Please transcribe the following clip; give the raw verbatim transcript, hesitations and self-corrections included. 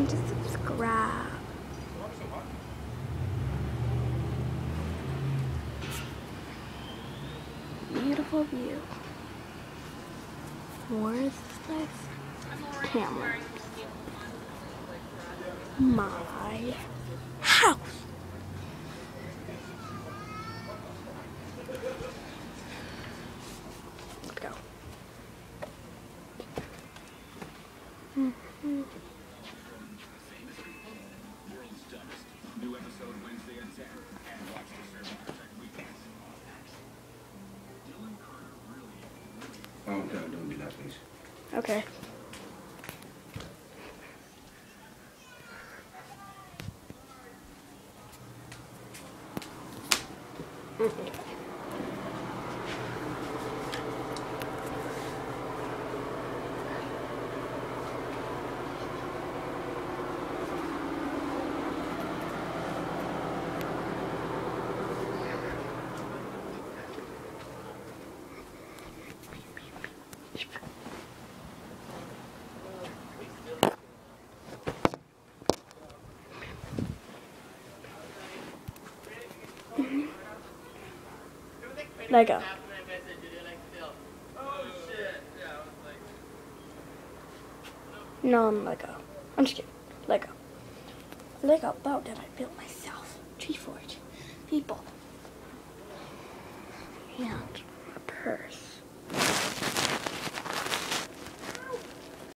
on to subscribe. Beautiful view. Where is this place? Camera. My house. Let's go. Mm-hmm. Oh, don't, don't do that, please. Okay. Mm-hmm. Lego. Non-Lego. I'm just kidding. Lego. Lego boat that I built myself. G-Forge. People. And a purse.